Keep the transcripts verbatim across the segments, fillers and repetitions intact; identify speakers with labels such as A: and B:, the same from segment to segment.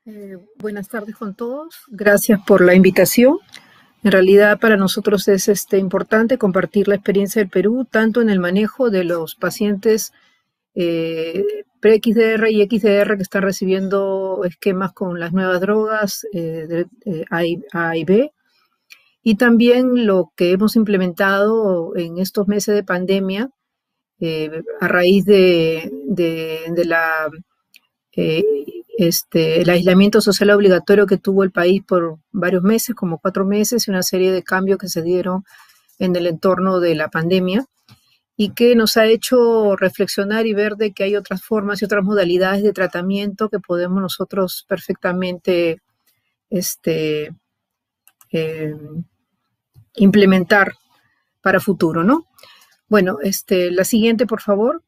A: Eh, buenas tardes con todos. Gracias por la invitación. En realidad para nosotros es este, importante compartir la experiencia del Perú, tanto en el manejo de los pacientes eh, pre-X D R y X D R que están recibiendo esquemas con las nuevas drogas eh, de, eh, A, y, A y B, y también lo que hemos implementado en estos meses de pandemia eh, a raíz de, de, de la... Eh, este, el aislamiento social obligatorio que tuvo el país por varios meses, como cuatro meses, y una serie de cambios que se dieron en el entorno de la pandemia y que nos ha hecho reflexionar y ver de que hay otras formas y otras modalidades de tratamiento que podemos nosotros perfectamente este, eh, implementar para futuro, ¿no? Bueno, este, la siguiente, por favor.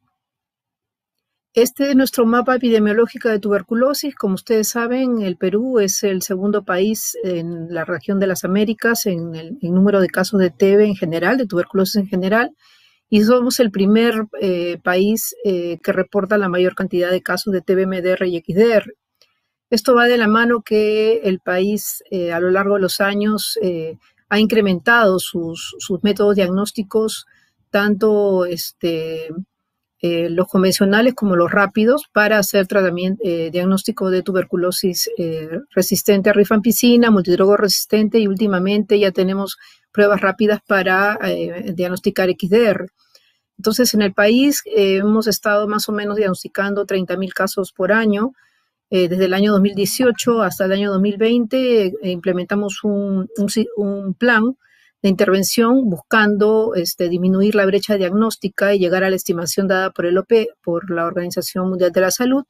A: Este es nuestro mapa epidemiológico de tuberculosis. Como ustedes saben, el Perú es el segundo país en la región de las Américas en el en número de casos de T B en general, de tuberculosis en general, y somos el primer eh, país eh, que reporta la mayor cantidad de casos de T B M D R y X D R. Esto va de la mano que el país eh, a lo largo de los años eh, ha incrementado sus, sus métodos diagnósticos, tanto este, Eh, los convencionales como los rápidos para hacer tratamiento, eh, diagnóstico de tuberculosis eh, resistente a rifampicina, multidrogo resistente, y últimamente ya tenemos pruebas rápidas para eh, diagnosticar X D R. Entonces, en el país eh, hemos estado más o menos diagnosticando treinta mil casos por año. Eh, desde el año dos mil dieciocho hasta el año dos mil veinte eh, implementamos un, un, un plan de intervención buscando este, disminuir la brecha diagnóstica y llegar a la estimación dada por el O P, por la Organización Mundial de la Salud,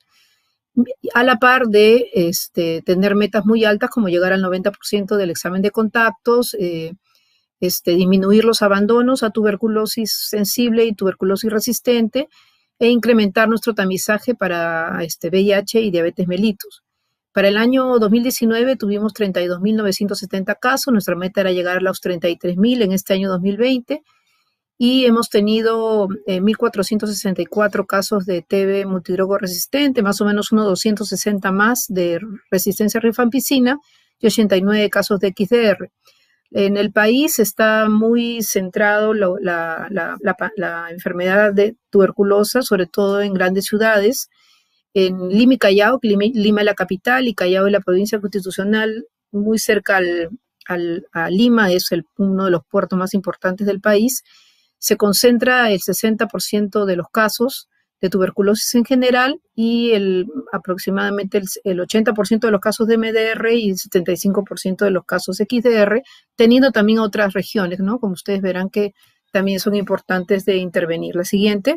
A: a la par de este, tener metas muy altas como llegar al noventa por ciento del examen de contactos, eh, este, disminuir los abandonos a tuberculosis sensible y tuberculosis resistente e incrementar nuestro tamizaje para este, V I H y diabetes mellitus. Para el año dos mil diecinueve tuvimos treinta y dos mil novecientos setenta casos, nuestra meta era llegar a los treinta y tres mil en este año dos mil veinte, y hemos tenido eh, mil cuatrocientos sesenta y cuatro casos de T B multidrogo resistente, más o menos unos doscientos sesenta más de resistencia a rifampicina y ochenta y nueve casos de X D R. En el país está muy centrado la, la, la, la, la enfermedad de tuberculosa, sobre todo en grandes ciudades. En Lima y Callao, Lima, Lima es la capital y Callao es la provincia constitucional, muy cerca al, al, a Lima, es el, uno de los puertos más importantes del país. Se concentra el sesenta por ciento de los casos de tuberculosis en general y el, aproximadamente el, el ochenta por ciento de los casos de M D R y el setenta y cinco por ciento de los casos X D R, teniendo también otras regiones, ¿no? Como ustedes verán que también son importantes de intervenir. La siguiente.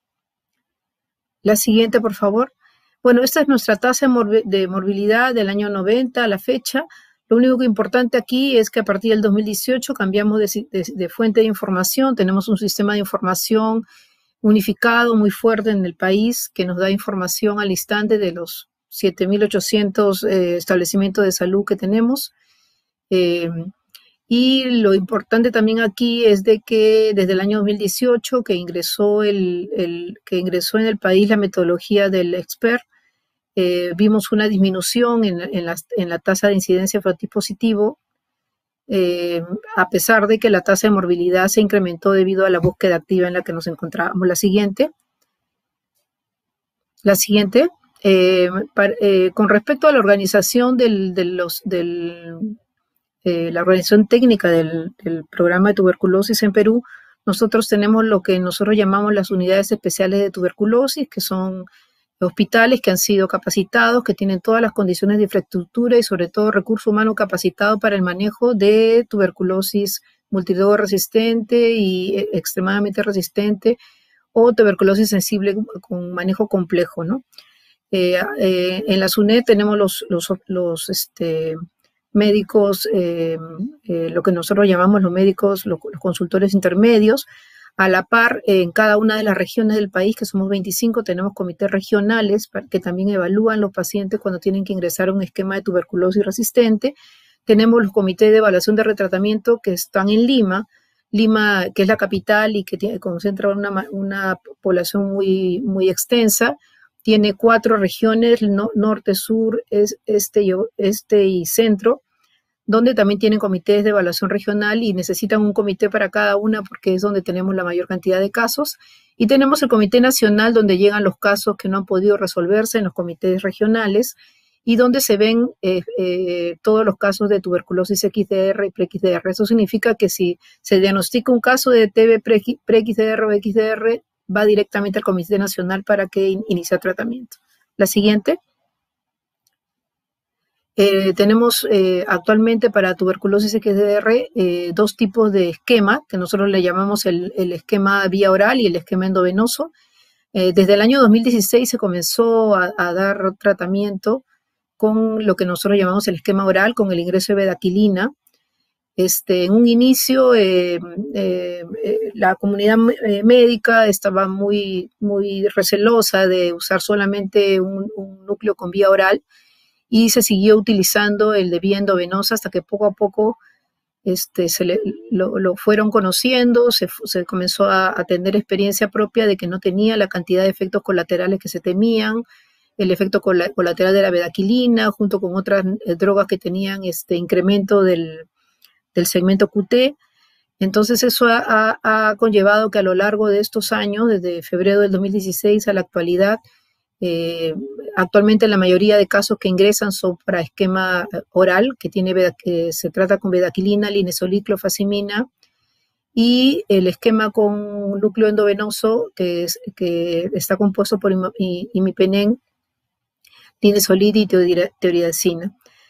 A: La siguiente, por favor. Bueno, esta es nuestra tasa de morbilidad del año noventa a la fecha. Lo único que importante aquí es que a partir del dos mil dieciocho cambiamos de, de, de fuente de información. Tenemos un sistema de información unificado muy fuerte en el país que nos da información al instante de los siete mil ochocientos eh, establecimientos de salud que tenemos. Eh, y lo importante también aquí es de que desde el año dos mil dieciocho que ingresó, el, el, que ingresó en el país la metodología del expert, Eh, vimos una disminución en, en, la, en la tasa de incidencia de fenotipo positivo, eh, a pesar de que la tasa de morbilidad se incrementó debido a la búsqueda activa en la que nos encontrábamos. La siguiente. La siguiente. Eh, para, eh, con respecto a la organización del, de los, del, eh, la organización técnica del, del programa de tuberculosis en Perú, nosotros tenemos lo que nosotros llamamos las unidades especiales de tuberculosis, que son hospitales que han sido capacitados, que tienen todas las condiciones de infraestructura y sobre todo recurso humano capacitado para el manejo de tuberculosis multidrogo resistente y extremadamente resistente o tuberculosis sensible con manejo complejo, ¿no? Eh, eh, en la SUNED tenemos los, los, los este, médicos, eh, eh, lo que nosotros llamamos los médicos, los, los consultores intermedios. A la par, en cada una de las regiones del país, que somos veinticinco, tenemos comités regionales que también evalúan los pacientes cuando tienen que ingresar a un esquema de tuberculosis resistente. Tenemos los comités de evaluación de retratamiento que están en Lima, Lima, que es la capital y que tiene, concentra una, una población muy, muy extensa, tiene cuatro regiones, no, norte, sur, es, este, y, este y centro, donde también tienen comités de evaluación regional y necesitan un comité para cada una porque es donde tenemos la mayor cantidad de casos. Y tenemos el comité nacional donde llegan los casos que no han podido resolverse en los comités regionales y donde se ven eh, eh, todos los casos de tuberculosis equis de erre y pre-equis de erre. Eso significa que si se diagnostica un caso de T B pre-equis de erre o equis de erre, va directamente al Comité Nacional para que in inicie tratamiento. La siguiente. Eh, tenemos eh, actualmente para tuberculosis equis de erre eh, dos tipos de esquema, que nosotros le llamamos el, el esquema vía oral y el esquema endovenoso. Eh, desde el año dos mil dieciséis se comenzó a, a dar tratamiento con lo que nosotros llamamos el esquema oral, con el ingreso de bedaquilina. Este, en un inicio, eh, eh, eh, la comunidad médica estaba muy, muy recelosa de usar solamente un, un núcleo con vía oral y se siguió utilizando el de vía endovenosa hasta que poco a poco este, se le, lo, lo fueron conociendo, se, se comenzó a, a tener experiencia propia de que no tenía la cantidad de efectos colaterales que se temían, el efecto colateral de la bedaquilina, junto con otras eh, drogas que tenían este incremento del, del segmento Q T. Entonces eso ha, ha conllevado que a lo largo de estos años, desde febrero del dos mil dieciséis a la actualidad, eh, actualmente la mayoría de casos que ingresan son para esquema oral, que, tiene, que se trata con bedaquilina, linezolid, clofazimina, y el esquema con núcleo endovenoso, que, es, que está compuesto por imipenem, linezolid y teoridacina.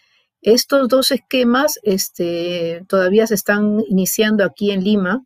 A: Estos dos esquemas este, todavía se están iniciando aquí en Lima.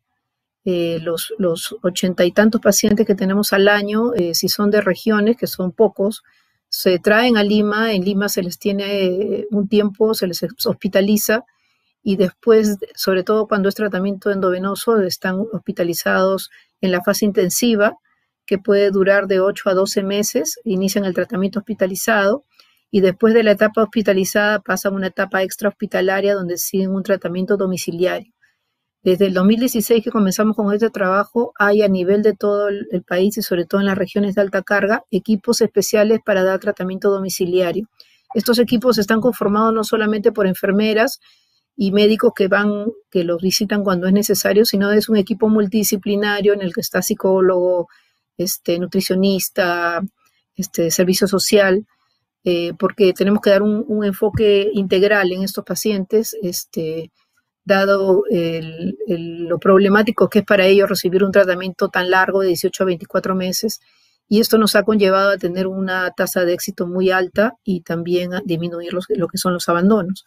A: Eh, los, los ochenta y tantos pacientes que tenemos al año, eh, si son de regiones, que son pocos, se traen a Lima. En Lima se les tiene eh, un tiempo, se les hospitaliza y después, sobre todo cuando es tratamiento endovenoso, están hospitalizados en la fase intensiva, que puede durar de ocho a doce meses, inician el tratamiento hospitalizado y después de la etapa hospitalizada pasan a una etapa extrahospitalaria donde siguen un tratamiento domiciliario. Desde el dos mil dieciséis que comenzamos con este trabajo, hay a nivel de todo el país y sobre todo en las regiones de alta carga, equipos especiales para dar tratamiento domiciliario. Estos equipos están conformados no solamente por enfermeras y médicos que van, que los visitan cuando es necesario, sino es un equipo multidisciplinario en el que está psicólogo, este, nutricionista, este, servicio social, eh, porque tenemos que dar un, un enfoque integral en estos pacientes, este, dado el, el, lo problemático que es para ellos recibir un tratamiento tan largo de dieciocho a veinticuatro meses, y esto nos ha conllevado a tener una tasa de éxito muy alta y también a disminuir los, lo que son los abandonos.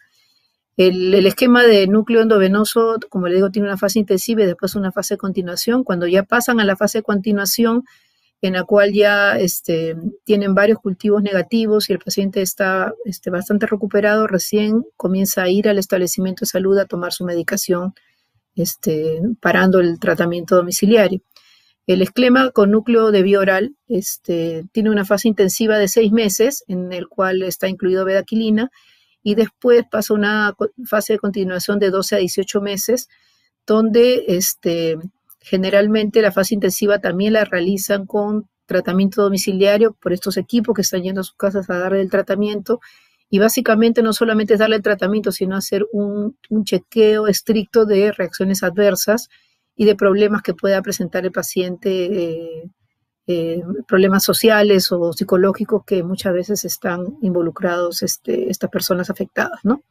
A: El, el esquema de núcleo endovenoso, como le digo, tiene una fase intensiva y después una fase de continuación. Cuando ya pasan a la fase de continuación, en la cual ya este, tienen varios cultivos negativos y el paciente está este, bastante recuperado, recién comienza a ir al establecimiento de salud a tomar su medicación, este, parando el tratamiento domiciliario. El esquema con núcleo de vía oral este, tiene una fase intensiva de seis meses, en el cual está incluido bedaquilina, y después pasa una fase de continuación de doce a dieciocho meses, donde este, generalmente la fase intensiva también la realizan con tratamiento domiciliario por estos equipos que están yendo a sus casas a darle el tratamiento. Y básicamente no solamente es darle el tratamiento, sino hacer un, un chequeo estricto de reacciones adversas y de problemas que pueda presentar el paciente, eh, eh, problemas sociales o psicológicos que muchas veces están involucrados este, estas personas afectadas, ¿no?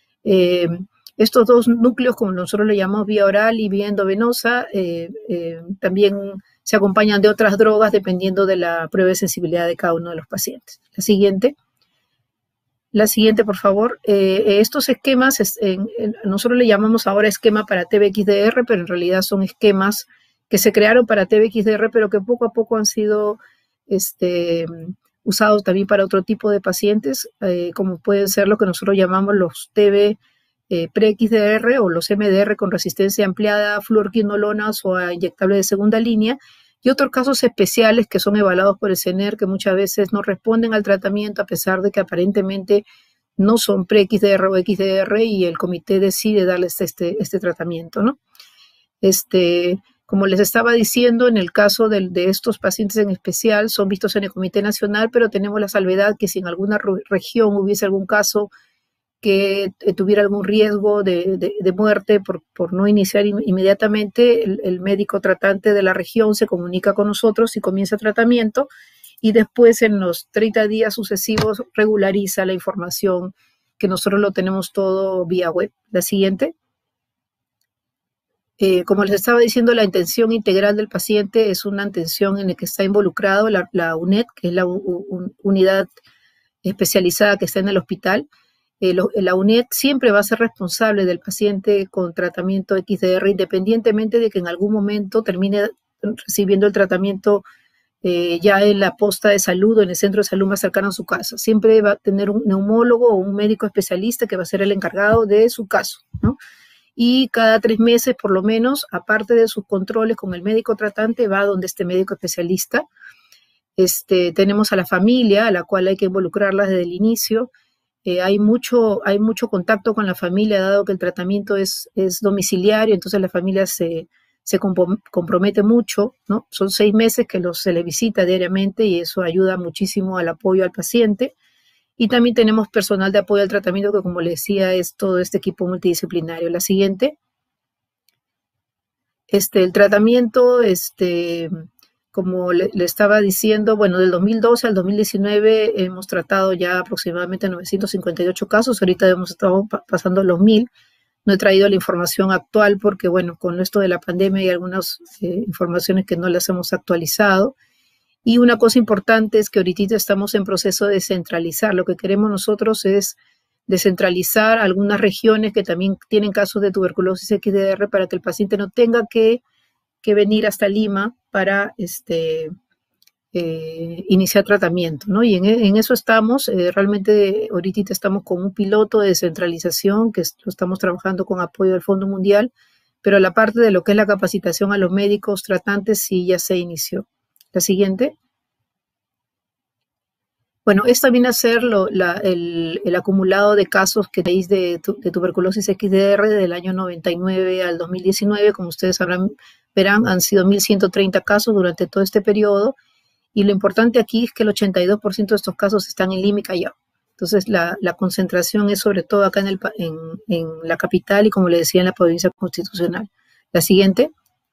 A: Eh, Estos dos núcleos, como nosotros le llamamos vía oral y vía endovenosa, eh, eh, también se acompañan de otras drogas dependiendo de la prueba de sensibilidad de cada uno de los pacientes. La siguiente. La siguiente, por favor. Eh, estos esquemas, es, en, en, nosotros le llamamos ahora esquema para T B equis de erre, pero en realidad son esquemas que se crearon para T B equis de erre, pero que poco a poco han sido este, usados también para otro tipo de pacientes, eh, como pueden ser lo que nosotros llamamos los T B Eh, pre-equis de erre o los eme de erre con resistencia ampliada a fluorquinolonas o a inyectables de segunda línea, y otros casos especiales que son evaluados por el C E N E R, que muchas veces no responden al tratamiento a pesar de que aparentemente no son pre-equis de erre o equis de erre y el comité decide darles este, este tratamiento, ¿no? Este, Como les estaba diciendo, en el caso de, de estos pacientes en especial, son vistos en el Comité Nacional, pero tenemos la salvedad que si en alguna región hubiese algún caso que eh, tuviera algún riesgo de, de, de muerte por, por no iniciar in, inmediatamente, el, el médico tratante de la región se comunica con nosotros y comienza tratamiento, y después en los treinta días sucesivos regulariza la información, que nosotros lo tenemos todo vía web. La siguiente. Eh, como les estaba diciendo, la atención integral del paciente es una atención en la que está involucrado la, la U N E D, que es la un, unidad especializada que está en el hospital. Eh, lo, la U N E D siempre va a ser responsable del paciente con tratamiento X D R, independientemente de que en algún momento termine recibiendo el tratamiento eh, ya en la posta de salud o en el centro de salud más cercano a su casa. Siempre va a tener un neumólogo o un médico especialista que va a ser el encargado de su caso, ¿no? Y cada tres meses, por lo menos, aparte de sus controles con el médico tratante, va donde este médico especialista. Este, tenemos a la familia, a la cual hay que involucrarla desde el inicio. Eh, hay, mucho, hay mucho contacto con la familia, dado que el tratamiento es, es domiciliario, entonces la familia se, se compromete mucho, ¿no? Son seis meses que los, se le visita diariamente y eso ayuda muchísimo al apoyo al paciente. Y también tenemos personal de apoyo al tratamiento que, como les decía, es todo este equipo multidisciplinario. La siguiente. Este, el tratamiento, este, como le, le estaba diciendo, bueno, del dos mil doce al dos mil diecinueve hemos tratado ya aproximadamente novecientos cincuenta y ocho casos. Ahorita hemos estado pa pasando los mil. No he traído la información actual porque, bueno, con esto de la pandemia hay algunas eh, informaciones que no las hemos actualizado. Y una cosa importante es que ahorita estamos en proceso de descentralizar. Lo que queremos nosotros es descentralizar algunas regiones que también tienen casos de tuberculosis X D R para que el paciente no tenga que, que venir hasta Lima para este, eh, iniciar tratamiento, ¿no? Y en, en eso estamos. Eh, realmente ahorita estamos con un piloto de descentralización que lo estamos trabajando con apoyo del Fondo Mundial, pero la parte de lo que es la capacitación a los médicos tratantes sí ya se inició. La siguiente. Bueno, esta viene a ser lo, la, el, el acumulado de casos que tenéis de, de tuberculosis X D R del año noventa y nueve al dos mil diecinueve. Como ustedes sabrán, verán, han sido mil ciento treinta casos durante todo este periodo. Y lo importante aquí es que el ochenta y dos por ciento de estos casos están en Lima y Callao. Entonces, la, la concentración es sobre todo acá en, el, en, en la capital y, como le decía, en la provincia constitucional. La siguiente.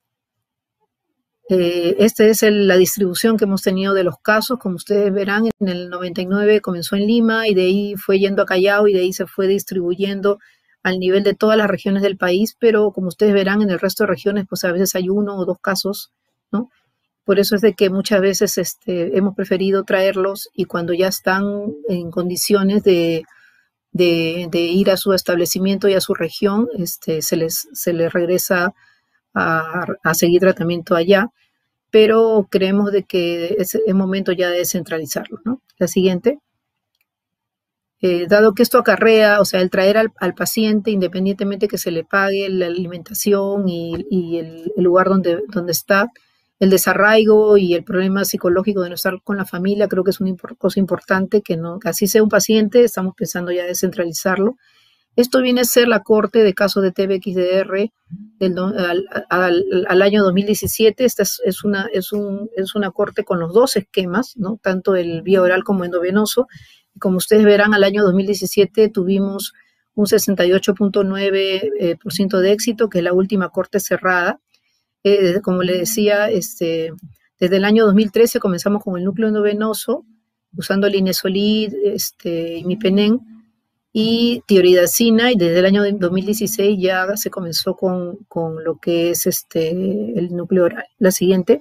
A: Eh, esta es el, la distribución que hemos tenido de los casos. Como ustedes verán, en el noventa y nueve comenzó en Lima y de ahí fue yendo a Callao y de ahí se fue distribuyendo al nivel de todas las regiones del país, pero como ustedes verán, en el resto de regiones pues a veces hay uno o dos casos, ¿no? Por eso es de que muchas veces este, hemos preferido traerlos y cuando ya están en condiciones de, de, de ir a su establecimiento y a su región, este, se, les, se les regresa A, a seguir tratamiento allá, pero creemos de que es el momento ya de descentralizarlo, ¿no? La siguiente. Eh, dado que esto acarrea, o sea, el traer al, al paciente, independientemente que se le pague la alimentación y, y el, el lugar donde, donde está, el desarraigo y el problema psicológico de no estar con la familia, creo que es una impor- cosa importante, que no, que así sea un paciente, estamos pensando ya descentralizarlo. Esto viene a ser la corte de casos de T B X D R del, al, al, al año dos mil diecisiete. Esta es, es, una, es, un, es una corte con los dos esquemas, ¿no? Tanto el vía oral como endovenoso. Y como ustedes verán, al año dos mil diecisiete tuvimos un sesenta y ocho punto nueve por ciento de éxito, que es la última corte cerrada. Eh, como les decía, este, desde el año dos mil trece comenzamos con el núcleo endovenoso, usando linezolid, este, imipenem y tiroidacina, y desde el año dos mil dieciséis ya se comenzó con, con lo que es este, el núcleo oral. La siguiente.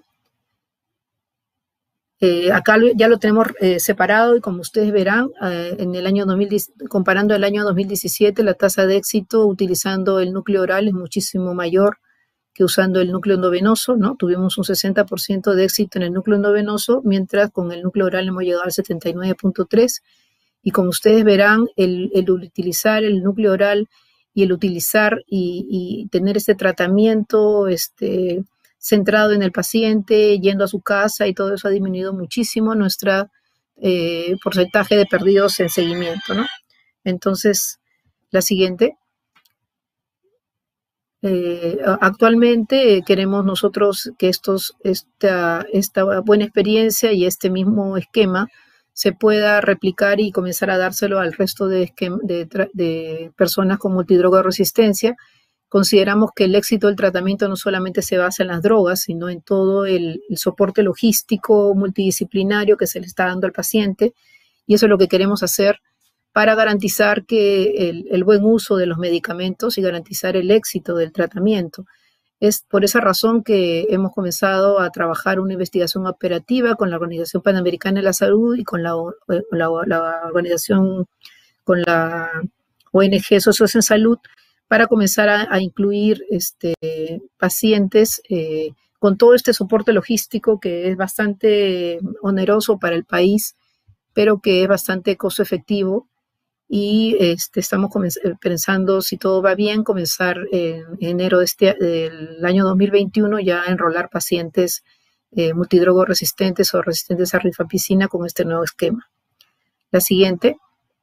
A: Eh, acá lo, ya lo tenemos eh, separado y como ustedes verán, eh, en el año dos mil diez, comparando el año dos mil diecisiete, la tasa de éxito utilizando el núcleo oral es muchísimo mayor que usando el núcleo endovenoso, ¿no? Tuvimos un sesenta por ciento de éxito en el núcleo endovenoso, mientras con el núcleo oral hemos llegado al setenta y nueve punto tres por ciento. Y como ustedes verán, el, el utilizar el núcleo oral y el utilizar y, y tener este tratamiento este, centrado en el paciente, yendo a su casa y todo eso ha disminuido muchísimo nuestro eh, porcentaje de perdidos en seguimiento, ¿no? Entonces, la siguiente. Eh, actualmente eh, queremos nosotros que estos, esta, esta buena experiencia y este mismo esquema se pueda replicar y comenzar a dárselo al resto de, esquema, de, de personas con multidrogaresistencia. Consideramos que el éxito del tratamiento no solamente se basa en las drogas, sino en todo el, el soporte logístico multidisciplinario que se le está dando al paciente, y eso es lo que queremos hacer para garantizar que el, el buen uso de los medicamentos y garantizar el éxito del tratamiento. Es por esa razón que hemos comenzado a trabajar una investigación operativa con la Organización Panamericana de la Salud y con la, la, la organización, con la O N G Socios en Salud, para comenzar a, a incluir este, pacientes eh, con todo este soporte logístico que es bastante oneroso para el país, pero que es bastante costo efectivo. Y este, estamos pensando, si todo va bien, comenzar en enero de este, del año dos mil veintiuno ya a enrolar pacientes eh, multidrogoresistentes o resistentes a rifampicina con este nuevo esquema. La siguiente.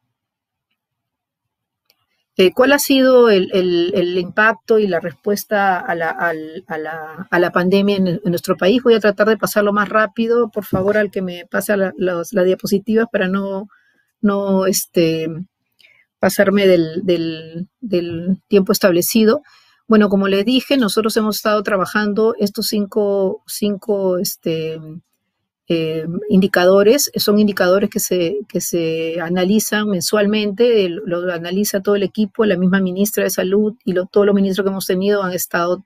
A: Eh, ¿Cuál ha sido el, el, el impacto y la respuesta a la, a a la, a la pandemia en, en nuestro país? Voy a tratar de pasarlo más rápido. Por favor, al que me pase la, las la diapositivas para no, no este, pasarme del, del, del tiempo establecido. Bueno, como les dije, nosotros hemos estado trabajando estos cinco, cinco este, eh, indicadores. Son indicadores que se, que se analizan mensualmente, el, lo analiza todo el equipo, la misma ministra de Salud y lo, todos los ministros que hemos tenido han estado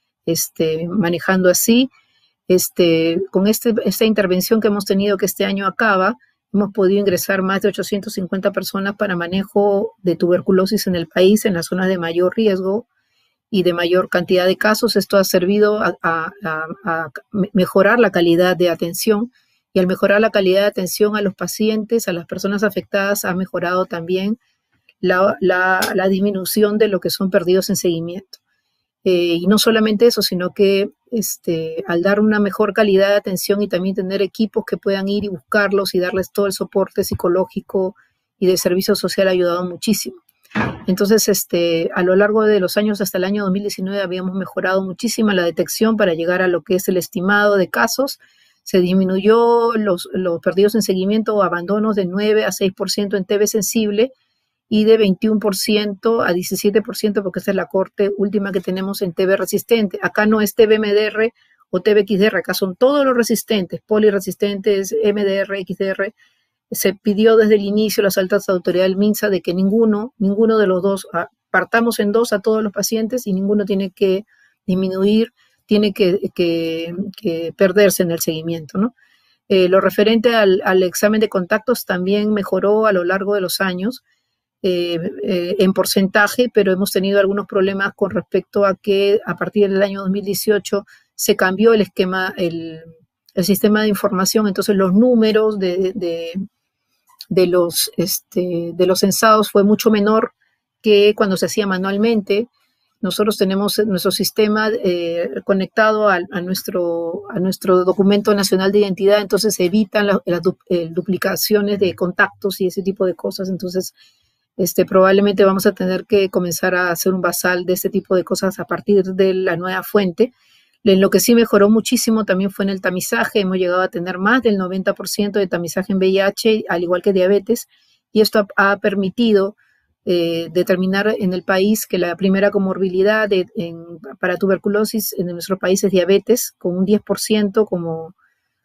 A: este, manejando así. Este, con este, esta intervención que hemos tenido, que este año acaba, hemos podido ingresar más de ochocientas cincuenta personas para manejo de tuberculosis en el país, en las zonas de mayor riesgo y de mayor cantidad de casos. Esto ha servido a, a, a mejorar la calidad de atención, y al mejorar la calidad de atención a los pacientes, a las personas afectadas, ha mejorado también la, la, la disminución de lo que son perdidos en seguimiento. Eh, y no solamente eso, sino que este, al dar una mejor calidad de atención y también tener equipos que puedan ir y buscarlos y darles todo el soporte psicológico y de servicio social ha ayudado muchísimo. Entonces, este, a lo largo de los años, hasta el año dos mil diecinueve, habíamos mejorado muchísimo la detección para llegar a lo que es el estimado de casos. Se disminuyó los, los perdidos en seguimiento o abandonos de nueve a seis por ciento en T B sensible, y de veintiuno por ciento a diecisiete por ciento, porque esta es la corte última que tenemos en T B resistente. Acá no es T B M D R o T B X D R, acá son todos los resistentes, poliresistentes, M D R, X D R. Se pidió desde el inicio las altas autoridades del MINSA de que ninguno, ninguno de los dos, partamos en dos a todos los pacientes y ninguno tiene que disminuir, tiene que, que, que perderse en el seguimiento, ¿no? Eh, lo referente al, al examen de contactos también mejoró a lo largo de los años. Eh, eh, en porcentaje, pero hemos tenido algunos problemas con respecto a que a partir del año dos mil dieciocho se cambió el esquema, el, el sistema de información, entonces los números de, de, de, los, este, de los censados fue mucho menor que cuando se hacía manualmente. Nosotros tenemos nuestro sistema eh, conectado a, a, nuestro, a nuestro documento nacional de identidad, entonces se evitan las la, eh, duplicaciones de contactos y ese tipo de cosas. Entonces Este, probablemente vamos a tener que comenzar a hacer un basal de este tipo de cosas a partir de la nueva fuente. En lo que sí mejoró muchísimo también fue en el tamizaje. Hemos llegado a tener más del noventa por ciento de tamizaje en V I H, al igual que diabetes, y esto ha, ha permitido eh, determinar en el país que la primera comorbilidad de, en, para tuberculosis en nuestro país es diabetes, con un diez por ciento como,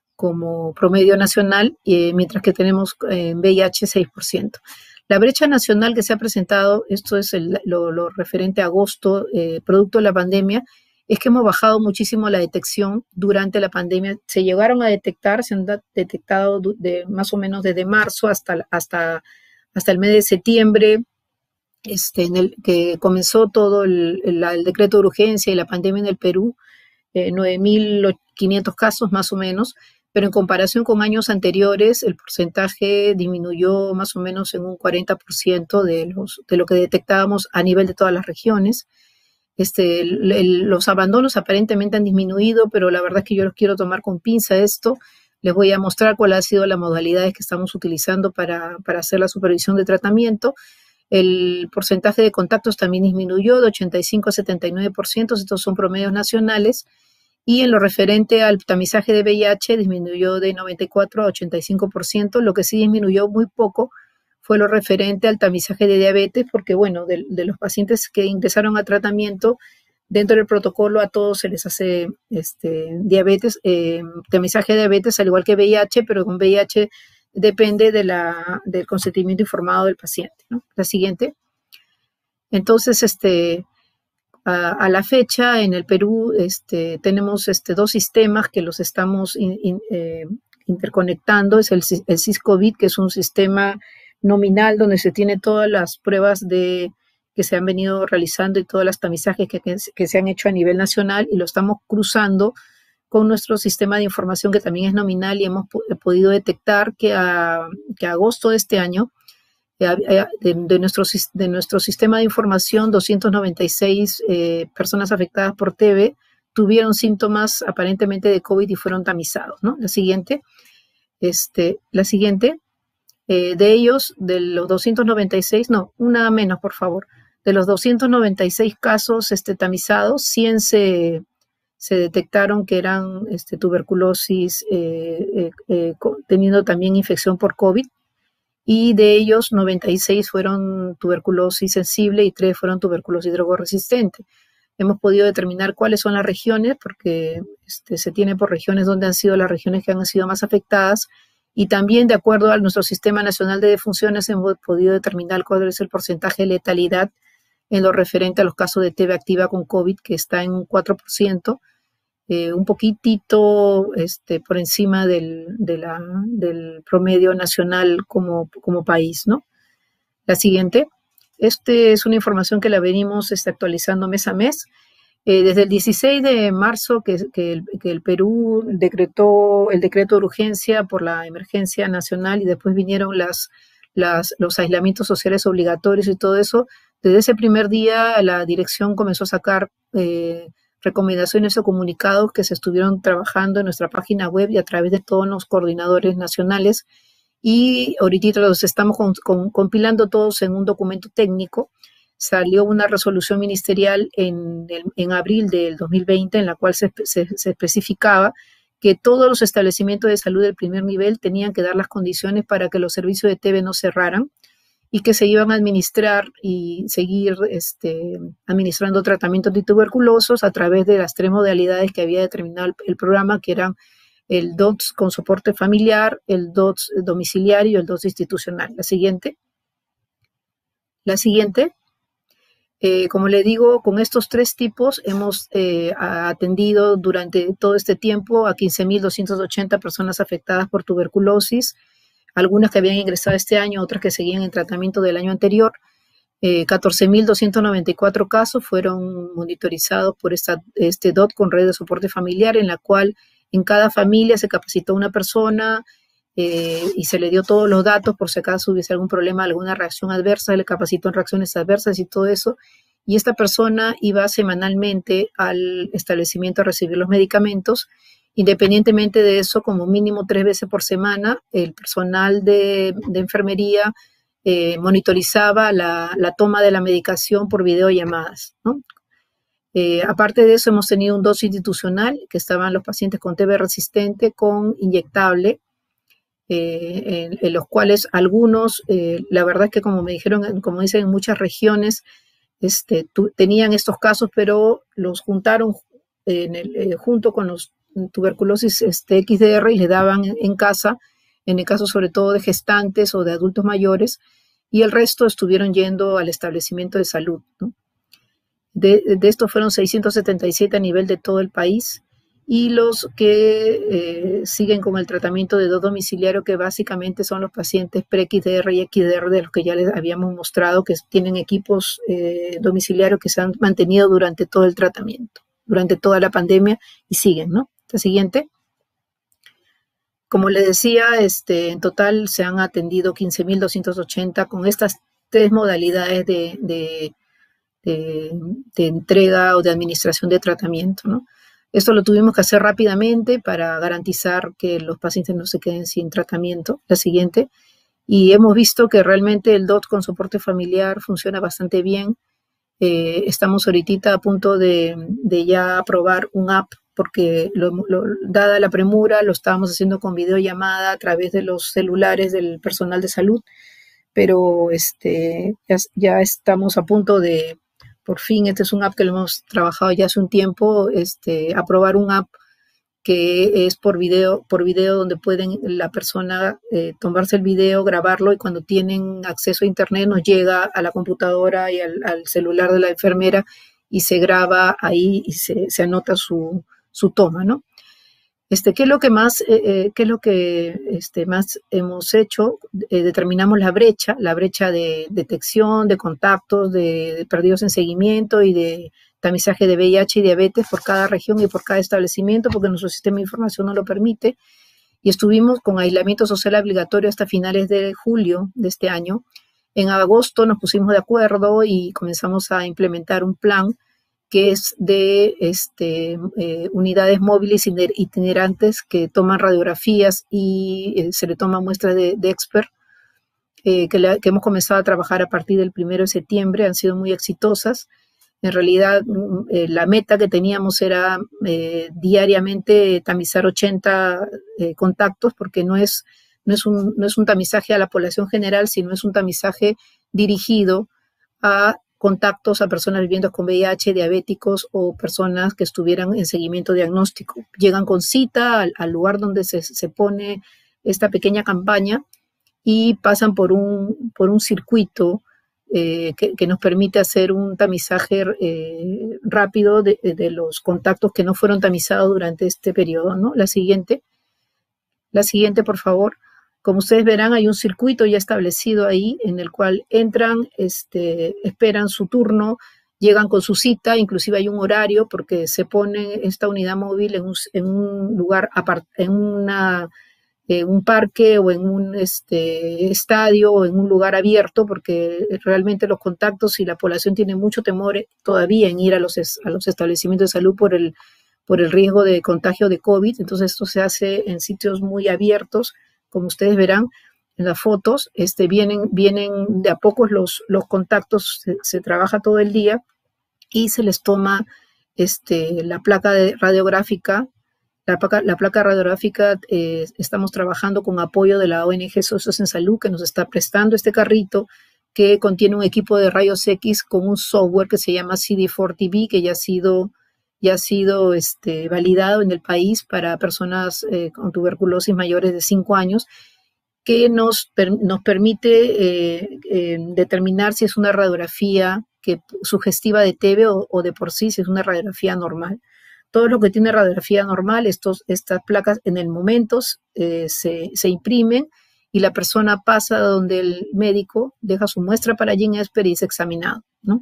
A: como promedio nacional, eh, mientras que tenemos en eh, V I H seis por ciento. La brecha nacional que se ha presentado, esto es el, lo, lo referente a agosto, eh, producto de la pandemia, es que hemos bajado muchísimo la detección durante la pandemia. Se llegaron a detectar, se han detectado de, más o menos desde marzo hasta, hasta, hasta el mes de septiembre, este, en el que comenzó todo el, el, el decreto de urgencia y la pandemia en el Perú, eh, nueve mil quinientos casos más o menos. Pero en comparación con años anteriores, el porcentaje disminuyó más o menos en un cuarenta por ciento de, los, de lo que detectábamos a nivel de todas las regiones. Este, el, el, los abandonos aparentemente han disminuido, pero la verdad es que yo los quiero tomar con pinza esto. Les voy a mostrar cuál ha sido las modalidades que estamos utilizando para, para hacer la supervisión de tratamiento. El porcentaje de contactos también disminuyó de ochenta y cinco a setenta y nueve por ciento, estos son promedios nacionales, y en lo referente al tamizaje de V I H disminuyó de noventa y cuatro a ochenta y cinco por ciento, lo que sí disminuyó muy poco fue lo referente al tamizaje de diabetes, porque bueno, de, de los pacientes que ingresaron a tratamiento, dentro del protocolo a todos se les hace este, diabetes, eh, tamizaje de diabetes al igual que V I H, pero con V I H depende de la, del consentimiento informado del paciente, ¿no? La siguiente. Entonces, este, a, a la fecha en el Perú este, tenemos este, dos sistemas que los estamos in, in, eh, interconectando. Es el, el SIS-COVID, que es un sistema nominal donde se tiene todas las pruebas de, que se han venido realizando y todos los tamizajes que, que, que se han hecho a nivel nacional, y lo estamos cruzando con nuestro sistema de información que también es nominal, y hemos podido detectar que a, que a agosto de este año de, de, nuestro, de nuestro sistema de información doscientas noventa y seis eh, personas afectadas por T B tuvieron síntomas aparentemente de COVID y fueron tamizados, ¿no? La siguiente, este, la siguiente eh, de ellos, de los doscientos noventa y seis, no, una menos por favor, de los doscientos noventa y seis casos este, tamizados, cien se se detectaron que eran este, tuberculosis, eh, eh, eh, teniendo también infección por COVID, y de ellos noventa y seis fueron tuberculosis sensible y tres fueron tuberculosis drogoresistente. Hemos podido determinar cuáles son las regiones, porque este, se tiene por regiones donde han sido las regiones que han sido más afectadas, y también de acuerdo a nuestro Sistema Nacional de Defunciones hemos podido determinar cuál es el porcentaje de letalidad en lo referente a los casos de T B activa con COVID, que está en un cuatro por ciento, eh, un poquitito este, por encima del, de la, del promedio nacional como, como país, ¿no? La siguiente. Esta es una información que la venimos este, actualizando mes a mes. Eh, desde el dieciséis de marzo que, que, el, que el Perú decretó el decreto de urgencia por la emergencia nacional, y después vinieron las, las, los aislamientos sociales obligatorios y todo eso. Desde ese primer día la dirección comenzó a sacar eh, recomendaciones o comunicados que se estuvieron trabajando en nuestra página web y a través de todos los coordinadores nacionales, y ahorita los estamos con, con, compilando todos en un documento técnico. Salió una resolución ministerial en, el, en abril del dos mil veinte en la cual se, se, se especificaba que todos los establecimientos de salud del primer nivel tenían que dar las condiciones para que los servicios de T B no cerraran, y que se iban a administrar y seguir este, administrando tratamientos antituberculosos a través de las tres modalidades que había determinado el, el programa, que eran el D O T S con soporte familiar, el D O T S domiciliario y el D O T S institucional. La siguiente. La siguiente. Eh, como le digo, con estos tres tipos hemos eh, atendido durante todo este tiempo a quince mil doscientas ochenta personas afectadas por tuberculosis, algunas que habían ingresado este año, otras que seguían en tratamiento del año anterior. Eh, catorce mil doscientos noventa y cuatro casos fueron monitorizados por esta, este D O T con red de soporte familiar, en la cual en cada familia se capacitó una persona eh, y se le dio todos los datos por si acaso hubiese algún problema, alguna reacción adversa, se le capacitó en reacciones adversas y todo eso. Y esta persona iba semanalmente al establecimiento a recibir los medicamentos. Independientemente de eso, como mínimo tres veces por semana, el personal de, de enfermería eh, monitorizaba la, la toma de la medicación por videollamadas, ¿no? Eh, aparte de eso, hemos tenido un D O T S institucional, que estaban los pacientes con T B resistente con inyectable, eh, en, en los cuales algunos, eh, la verdad es que como me dijeron, como dicen en muchas regiones, este, tu, tenían estos casos, pero los juntaron en el, eh, junto con los tuberculosis este, X D R y le daban en, en casa, en el caso sobre todo de gestantes o de adultos mayores, y el resto estuvieron yendo al establecimiento de salud, ¿no? De, de estos fueron seiscientos setenta y siete a nivel de todo el país, y los que eh, siguen con el tratamiento de D O T domiciliario, que básicamente son los pacientes pre-X D R y X D R de los que ya les habíamos mostrado, que tienen equipos eh, domiciliarios que se han mantenido durante todo el tratamiento, durante toda la pandemia, y siguen, ¿no? La siguiente. Como les decía, este, en total se han atendido quince mil doscientos ochenta con estas tres modalidades de, de, de, de entrega o de administración de tratamiento, ¿no? Esto lo tuvimos que hacer rápidamente para garantizar que los pacientes no se queden sin tratamiento. La siguiente. y hemos visto que realmente el D O T con soporte familiar funciona bastante bien. Eh, estamos ahorita a punto de, de ya aprobar un app porque lo, lo, dada la premura lo estábamos haciendo con videollamada a través de los celulares del personal de salud, pero este, ya, ya estamos a punto de, por fin, este es un app que lo hemos trabajado ya hace un tiempo, este, aprobar un app que es por video, por video donde pueden la persona eh, tomarse el video, grabarlo y cuando tienen acceso a internet nos llega a la computadora y al, al celular de la enfermera y se graba ahí y se, se anota su, su toma, ¿no? Este, ¿qué es lo que más, eh, eh, qué es lo que este, más hemos hecho? Eh, determinamos la brecha, la brecha de detección, de contactos, de, de perdidos en seguimiento y de tamizaje de V I H y diabetes por cada región y por cada establecimiento, porque nuestro sistema de información no lo permite. Y estuvimos con aislamiento social obligatorio hasta finales de julio de este año. En agosto nos pusimos de acuerdo y comenzamos a implementar un plan que es de este, eh, unidades móviles itinerantes que toman radiografías y eh, se le toman muestras de, de expert, eh, que, la, que hemos comenzado a trabajar a partir del primero de septiembre, han sido muy exitosas. En realidad, eh, la meta que teníamos era eh, diariamente tamizar ochenta eh, contactos, porque no es, no, es un, no es un tamizaje a la población general, sino es un tamizaje dirigido a contactos a personas viviendo con V I H, diabéticos o personas que estuvieran en seguimiento diagnóstico. Llegan con cita al, al lugar donde se, se pone esta pequeña campaña y pasan por un, por un circuito eh, que, que nos permite hacer un tamizaje eh, rápido de, de los contactos que no fueron tamizados durante este periodo, ¿no? La siguiente, la siguiente, por favor. Como ustedes verán, hay un circuito ya establecido ahí en el cual entran, este, esperan su turno, llegan con su cita, inclusive hay un horario porque se pone esta unidad móvil en un, en un lugar, apart, en una, eh, un parque o en un este, estadio o en un lugar abierto, porque realmente los contactos y la población tiene mucho temor todavía en ir a los, a los establecimientos de salud por el, por el riesgo de contagio de COVID. Entonces esto se hace en sitios muy abiertos. Como ustedes verán en las fotos, este, vienen, vienen de a pocos los, los contactos, se, se trabaja todo el día y se les toma este, la placa de radiográfica. La placa, la placa radiográfica, eh, estamos trabajando con apoyo de la O N G Socios en Salud, que nos está prestando este carrito que contiene un equipo de rayos X con un software que se llama C D cuatro T V, que ya ha sido ya ha sido este, validado en el país para personas eh, con tuberculosis mayores de cinco años, que nos, per, nos permite eh, eh, determinar si es una radiografía que, sugestiva de T B o, o de por sí, si es una radiografía normal. Todo lo que tiene radiografía normal, estos, estas placas en el momento eh, se, se imprimen y la persona pasa donde el médico deja su muestra para GeneXpert y es examinado, ¿no?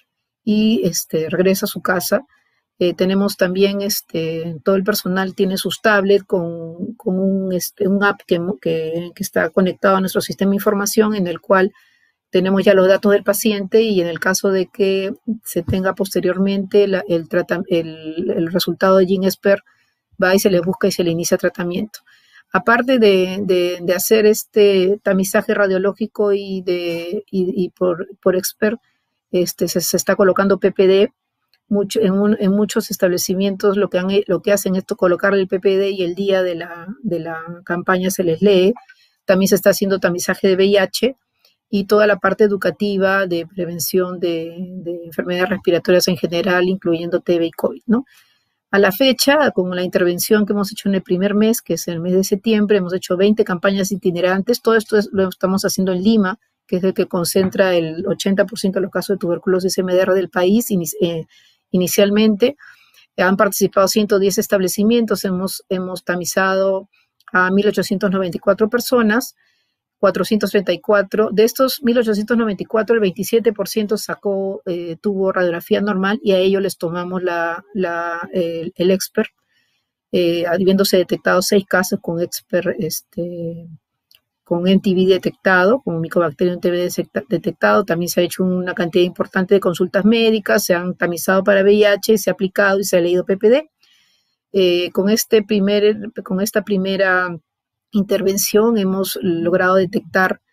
A: Y este, regresa a su casa. Eh, tenemos también, este, todo el personal tiene sus tablets con, con un, este, un app que, que, que está conectado a nuestro sistema de información en el cual tenemos ya los datos del paciente y en el caso de que se tenga posteriormente la, el, el, el resultado de GeneXpert, va y se le busca y se le inicia tratamiento. Aparte de, de, de hacer este tamizaje radiológico y, de, y, y por, por expert, este, se, se está colocando P P D. Mucho, en, un, en muchos establecimientos lo que, han, lo que hacen es colocarle el P P D y el día de la, de la campaña se les lee. También se está haciendo tamizaje de V I H y toda la parte educativa de prevención de, de enfermedades respiratorias en general, incluyendo T B y COVID, ¿no? A la fecha, con la intervención que hemos hecho en el primer mes, que es el mes de septiembre, hemos hecho veinte campañas itinerantes. Todo esto es, lo estamos haciendo en Lima, que es el que concentra el ochenta por ciento de los casos de tuberculosis M D R del país. Eh, Inicialmente han participado ciento diez establecimientos, hemos, hemos tamizado a mil ochocientas noventa y cuatro personas, cuatrocientos treinta y cuatro, de estos mil ochocientos noventa y cuatro, el veintisiete por ciento sacó, eh, tuvo radiografía normal y a ellos les tomamos la, la, el, el expert, eh, habiéndose detectado seis casos con expert, este, con N T V detectado, con Mycobacterium N T V detectado. También se ha hecho una cantidad importante de consultas médicas, se han tamizado para V I H, se ha aplicado y se ha leído P P D. Eh, con, este primer, con esta primera intervención hemos logrado detectar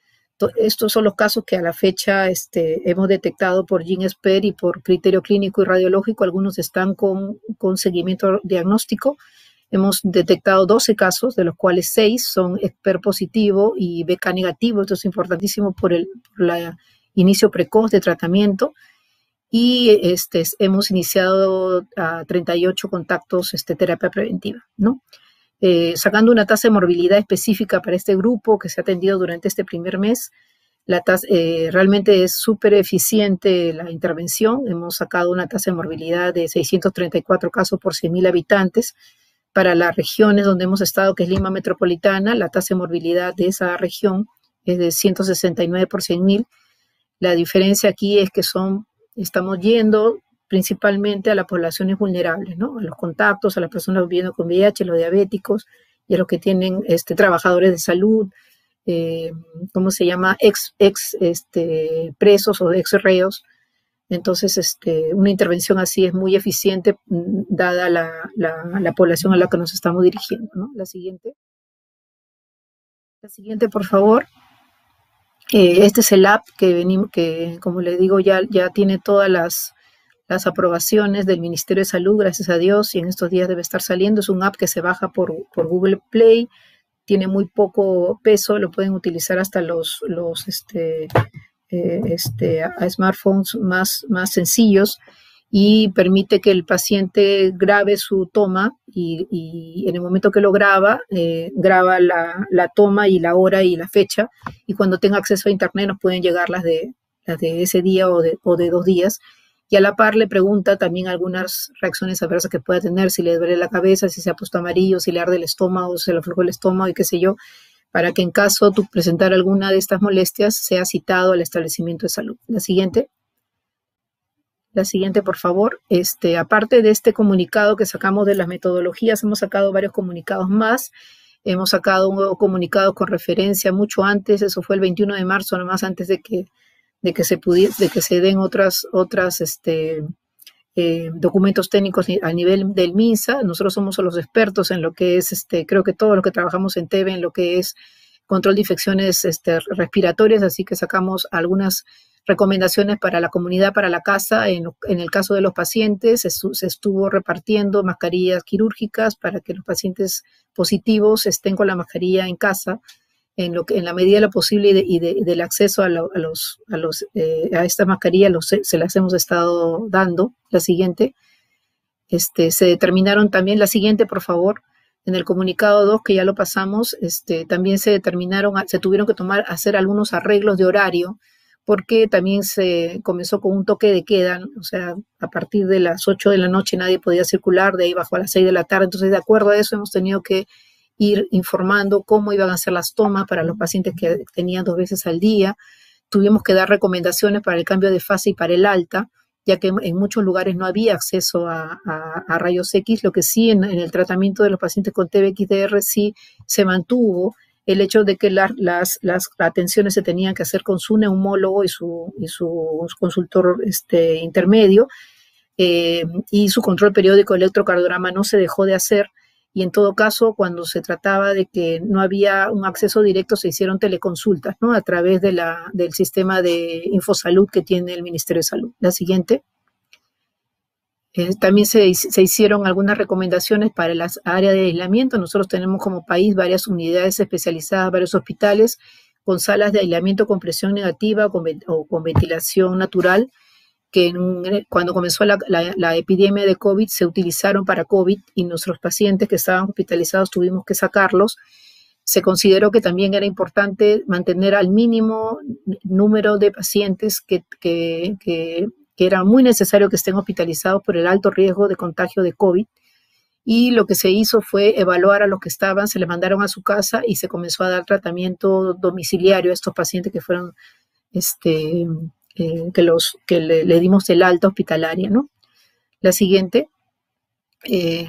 A: esto, estos son los casos que a la fecha este, hemos detectado por GeneSpert y por criterio clínico y radiológico. Algunos están con, con seguimiento diagnóstico. Hemos detectado doce casos, de los cuales seis son ExPERT positivo y B K negativo. Esto es importantísimo por el por la inicio precoz de tratamiento. Y este, hemos iniciado a treinta y ocho contactos este, terapia preventiva, ¿no? Eh, sacando una tasa de morbilidad específica para este grupo que se ha atendido durante este primer mes. La tasa, eh, realmente es súper eficiente la intervención. Hemos sacado una tasa de morbilidad de seiscientos treinta y cuatro casos por cien mil habitantes. Para las regiones donde hemos estado, que es Lima Metropolitana, la tasa de morbilidad de esa región es de ciento sesenta y nueve por cien mil. La diferencia aquí es que son, estamos yendo principalmente a las poblaciones vulnerables, ¿no? A los contactos, a las personas viviendo con V I H, los diabéticos y a los que tienen este, trabajadores de salud, eh, ¿cómo se llama? Ex, ex este, presos o ex reos. Entonces, este, una intervención así es muy eficiente dada la, la, la población a la que nos estamos dirigiendo, ¿no? La siguiente. La siguiente, por favor. Eh, este es el app que venimos, que como le digo, ya, ya tiene todas las, las aprobaciones del Ministerio de Salud, gracias a Dios, y en estos días debe estar saliendo. Es un app que se baja por, por Google Play, tiene muy poco peso, lo pueden utilizar hasta los, los este, eh, este, a smartphones más, más sencillos, y permite que el paciente grabe su toma y, y en el momento que lo graba, eh, graba la, la toma y la hora y la fecha, y cuando tenga acceso a internet nos pueden llegar las de, las de ese día o de, o de dos días, y a la par le pregunta también algunas reacciones adversas que pueda tener, si le duele la cabeza, si se ha puesto amarillo, si le arde el estómago, si le afloja el estómago y qué sé yo, para que en caso tú presentar alguna de estas molestias sea citado al establecimiento de salud. La siguiente. La siguiente, por favor. Este, aparte de este comunicado que sacamos de las metodologías, hemos sacado varios comunicados más. Hemos sacado un nuevo comunicado con referencia mucho antes, eso fue el veintiuno de marzo, nomás antes de que, de que, se, pudiera, de que se den otras, otras este, eh, documentos técnicos a nivel del MINSA. Nosotros somos los expertos en lo que es, este, creo que todos los que trabajamos en T E B, en lo que es control de infecciones este, respiratorias, así que sacamos algunas recomendaciones para la comunidad, para la casa. En, en el caso de los pacientes, se, se estuvo repartiendo mascarillas quirúrgicas para que los pacientes positivos estén con la mascarilla en casa, en, lo que, en la medida de lo posible y, de, y, de, y del acceso a, lo, a, los, a, los, eh, a esta mascarilla los, se las hemos estado dando. La siguiente. Este, se determinaron también, la siguiente, por favor. En el comunicado dos, que ya lo pasamos, este, también se determinaron, se tuvieron que tomar, hacer algunos arreglos de horario, porque también se comenzó con un toque de queda, o sea, a partir de las ocho de la noche nadie podía circular, de ahí bajó a las seis de la tarde. Entonces, de acuerdo a eso, hemos tenido que ir informando cómo iban a ser las tomas para los pacientes que tenían dos veces al día. Tuvimos que dar recomendaciones para el cambio de fase y para el alta, ya que en muchos lugares no había acceso a, a, a rayos X, lo que sí en, en el tratamiento de los pacientes con T B X D R sí se mantuvo el hecho de que la, las, las atenciones se tenían que hacer con su neumólogo y su, y su consultor este, intermedio, eh, y su control periódico de electrocardiograma no se dejó de hacer, y en todo caso, cuando se trataba de que no había un acceso directo, se hicieron teleconsultas, ¿no? A través de la, del sistema de Infosalud que tiene el Ministerio de Salud. La siguiente. Eh, también se, se hicieron algunas recomendaciones para las áreas de aislamiento. Nosotros tenemos como país varias unidades especializadas, varios hospitales con salas de aislamiento con presión negativa o con, o con ventilación natural, que en, cuando comenzó la, la, la epidemia de COVID se utilizaron para COVID, y nuestros pacientes que estaban hospitalizados tuvimos que sacarlos. Se consideró que también era importante mantener al mínimo número de pacientes que, que, que, que era muy necesario que estén hospitalizados por el alto riesgo de contagio de COVID. Y lo que se hizo fue evaluar a los que estaban, se les mandaron a su casa y se comenzó a dar tratamiento domiciliario a estos pacientes que fueron... este Eh, que, los, que le, le dimos el alta hospitalaria, ¿no? La siguiente. Eh,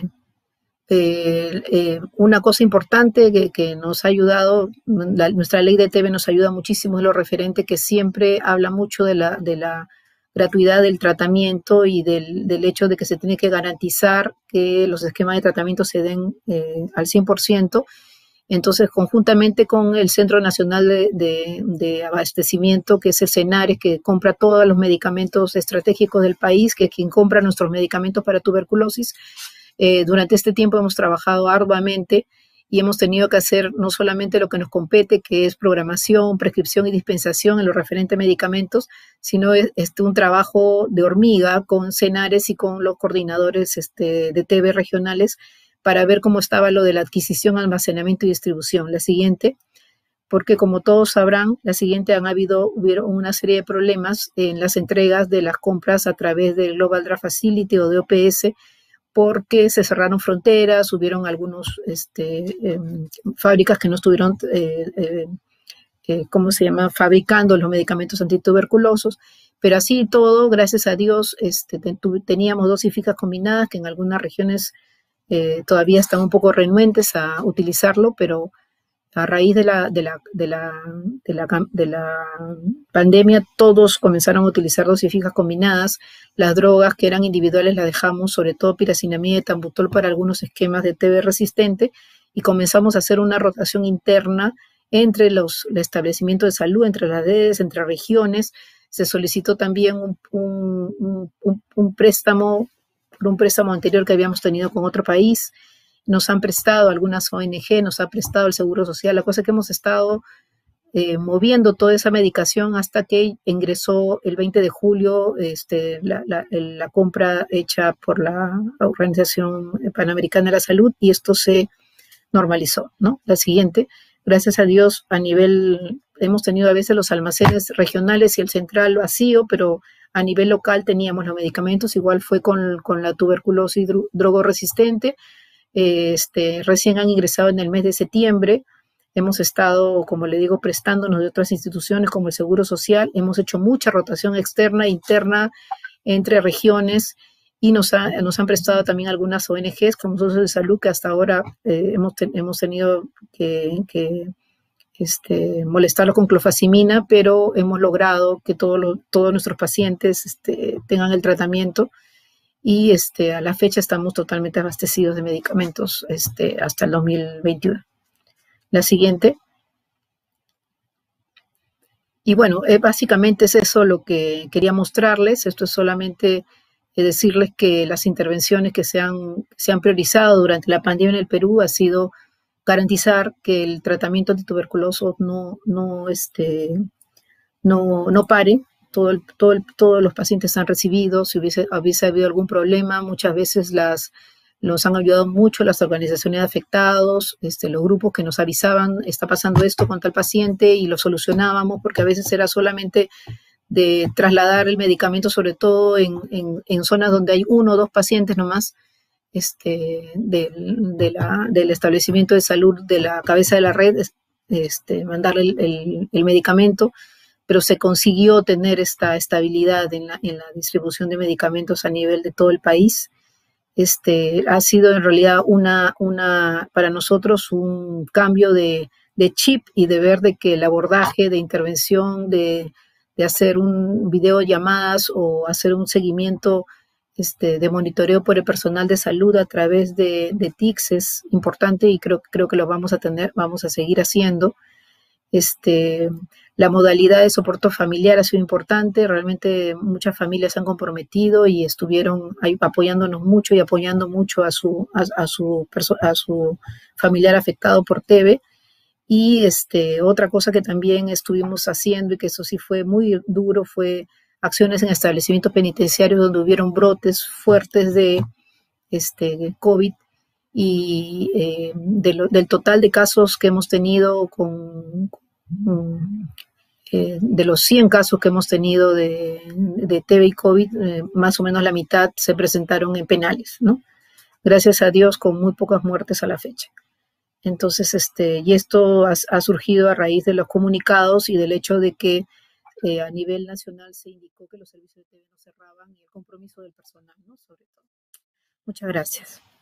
A: eh, eh, una cosa importante que, que nos ha ayudado, la, nuestra ley de T B nos ayuda muchísimo, es lo referente que siempre habla mucho de la, de la gratuidad del tratamiento y del, del hecho de que se tiene que garantizar que los esquemas de tratamiento se den eh, al cien por ciento. Entonces, conjuntamente con el Centro Nacional de, de, de Abastecimiento, que es el CENARES, que compra todos los medicamentos estratégicos del país, que es quien compra nuestros medicamentos para tuberculosis, eh, durante este tiempo hemos trabajado arduamente y hemos tenido que hacer no solamente lo que nos compete, que es programación, prescripción y dispensación en lo referente a medicamentos, sino es, este, un trabajo de hormiga con CENARES y con los coordinadores este, de T V regionales, para ver cómo estaba lo de la adquisición, almacenamiento y distribución. La siguiente, porque como todos sabrán, la siguiente han habido hubieron una serie de problemas en las entregas de las compras a través del Global Drug Facility o de O P S, porque se cerraron fronteras, hubieron algunos este, eh, fábricas que no estuvieron, eh, eh, eh, ¿cómo se llama?, fabricando los medicamentos antituberculosos. Pero así y todo, gracias a Dios, este, teníamos dosis fijas combinadas que en algunas regiones Eh, todavía están un poco renuentes a utilizarlo, pero a raíz de la, de la, de la, de la, de la pandemia todos comenzaron a utilizar dosis fijas combinadas. Las drogas que eran individuales las dejamos, sobre todo piracinamida y tambutol para algunos esquemas de T B resistente, y comenzamos a hacer una rotación interna entre los, el establecimiento de salud, entre las redes, entre regiones. Se solicitó también un, un, un, un préstamo por un préstamo anterior que habíamos tenido con otro país. Nos han prestado algunas O N G, nos ha prestado el Seguro Social, la cosa que hemos estado eh, moviendo toda esa medicación hasta que ingresó el veinte de julio este, la, la, la compra hecha por la Organización Panamericana de la Salud, y esto se normalizó, ¿no? La siguiente, gracias a Dios, a nivel, hemos tenido a veces los almacenes regionales y el central vacío, pero a nivel local teníamos los medicamentos. Igual fue con, con la tuberculosis drogoresistente. Este, recién han ingresado en el mes de septiembre. Hemos estado, como le digo, prestándonos de otras instituciones como el Seguro Social. Hemos hecho mucha rotación externa e interna entre regiones, y nos, ha, nos han prestado también algunas O N Ges como Socios de Salud, que hasta ahora eh, hemos, ten, hemos tenido que, que Este, molestarlo con clofazimina, pero hemos logrado que todo lo, todos nuestros pacientes este, tengan el tratamiento, y este, a la fecha estamos totalmente abastecidos de medicamentos este, hasta el dos mil veintiuno. La siguiente. Y bueno, eh, básicamente es eso lo que quería mostrarles. Esto es solamente eh, decirles que las intervenciones que se han, se han priorizado durante la pandemia en el Perú ha sido garantizar que el tratamiento antituberculoso no, no, este, no, no pare. Todo el, todo el, todos los pacientes han recibido. Si hubiese, hubiese habido algún problema, muchas veces las, nos han ayudado mucho las organizaciones de afectados, este, los grupos que nos avisaban, está pasando esto con tal paciente, y lo solucionábamos, porque a veces era solamente de trasladar el medicamento, sobre todo en, en, en zonas donde hay uno o dos pacientes nomás, Este, del, de la, del establecimiento de salud de la cabeza de la red, este, mandarle el, el, el medicamento, pero se consiguió tener esta estabilidad en la, en la distribución de medicamentos a nivel de todo el país. Este, ha sido en realidad una, una, para nosotros un cambio de, de chip y de ver de que el abordaje de intervención, de, de hacer un videollamadas o hacer un seguimiento Este, de monitoreo por el personal de salud a través de, de T I C S es importante, y creo, creo que lo vamos a tener, vamos a seguir haciendo. Este, la modalidad de soporte familiar ha sido importante. Realmente muchas familias se han comprometido y estuvieron ahí apoyándonos mucho y apoyando mucho a su, a, a su, a su familiar afectado por T B. Y este, otra cosa que también estuvimos haciendo, y que eso sí fue muy duro, fue acciones en establecimientos penitenciarios donde hubieron brotes fuertes de este, COVID, y eh, de lo, del total de casos que hemos tenido, con, con eh, de los cien casos que hemos tenido de, de T B y COVID, eh, más o menos la mitad se presentaron en penales, ¿no? Gracias a Dios, con muy pocas muertes a la fecha. Entonces, este, y esto ha, ha surgido a raíz de los comunicados y del hecho de que Eh, a nivel nacional se indicó que los servicios de T V no cerraban, y el compromiso del personal, ¿no? Sobre todo. Muchas gracias.